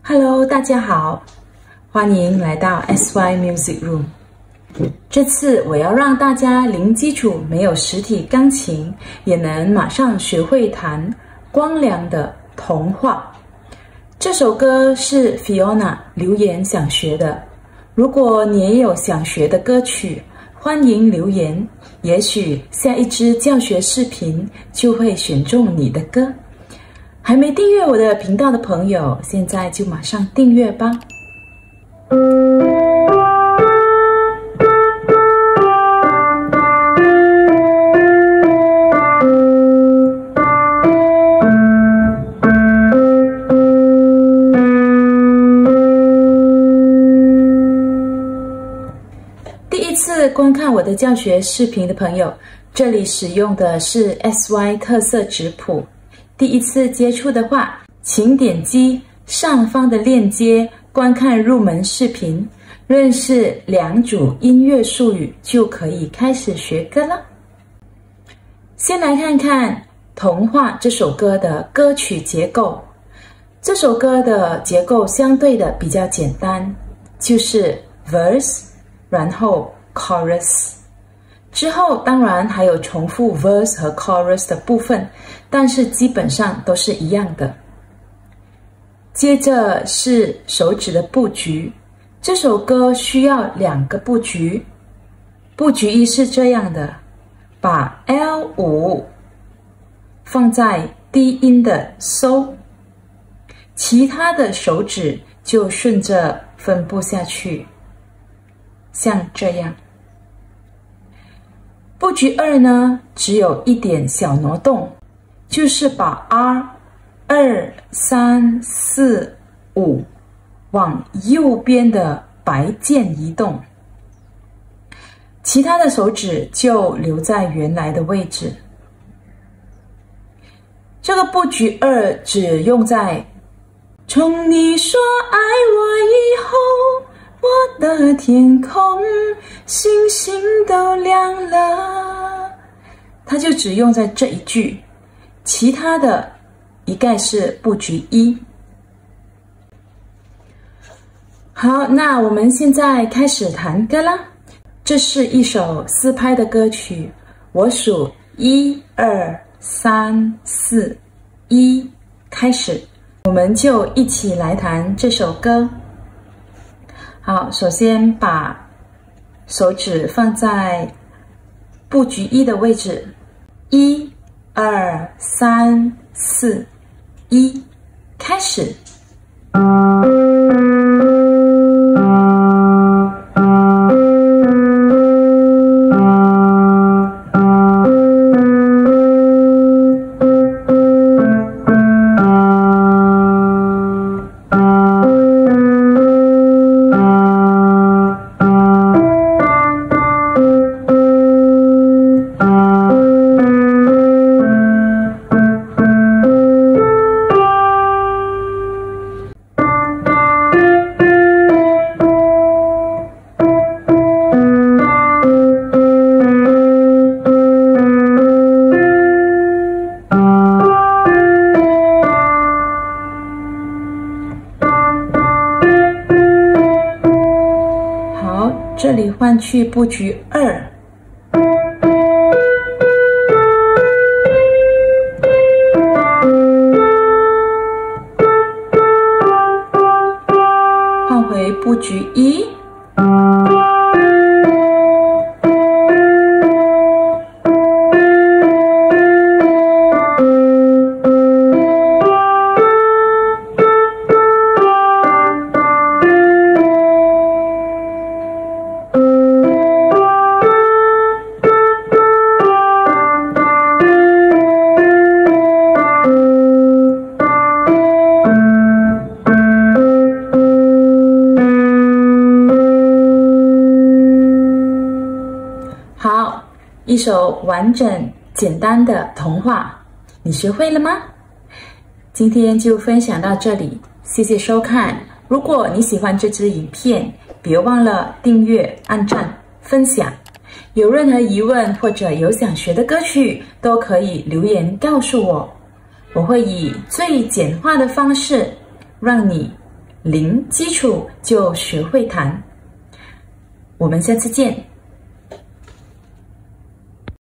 Hello， 大家好，欢迎来到 SY Music Room。这次我要让大家零基础、没有实体钢琴，也能马上学会弹《光良的童话》。这首歌是 Fiona 留言想学的。如果你也有想学的歌曲，欢迎留言，也许下一支教学视频就会选中你的歌。还没订阅我的频道的朋友，现在就马上订阅吧。第一次观看我的教学视频的朋友，这里使用的是 SY 特色指谱。第一次接触的话，请点击上方的链接观看入门视频，认识2组音乐术语，就可以开始学歌了。先来看看《童话》这首歌的歌曲结构。这首歌的结构相对的比较简单，就是 verse， 然后 chorus。之后当然还有重复 verse 和 chorus 的部分，但是基本上都是一样的。接着是手指的布局，这首歌需要2个布局。布局1是这样的，把 L5 放在低音的 So， 其他的手指就顺着分布下去，像这样。布局2呢，只有一点小挪动，就是把 R2、3、4、5往右边的白键移动，其他的手指就留在原来的位置。这个布局2只用在从你说爱我以后，我的天空星星都亮了，它就只用在这一句，其他的一概是布局1。好，那我们现在开始弹歌啦。这是一首4拍的歌曲，我数1、2、3、4， 1开始，我们就一起来弹这首歌。好，首先把手指放在布局1的位置，1、2、3、4， 1开始。这里换去布局2，换回布局1。好，一首完整简单的童话，你学会了吗？今天就分享到这里，谢谢收看。如果你喜欢这支影片，别忘了订阅、按赞、分享。有任何疑问或者有想学的歌曲，都可以留言告诉我，我会以最简化的方式让你零基础就学会弹。我们下次见。